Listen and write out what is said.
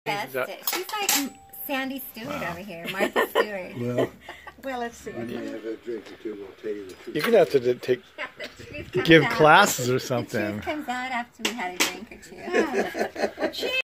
confessed it. She's like Sandy Stewart over here, Martha Stewart. Well, let's see. When you have a drink or two, we'll tell you the truth. You're gonna have to take The truth comes give out. classes or The something. truth comes out after we had a drink or two.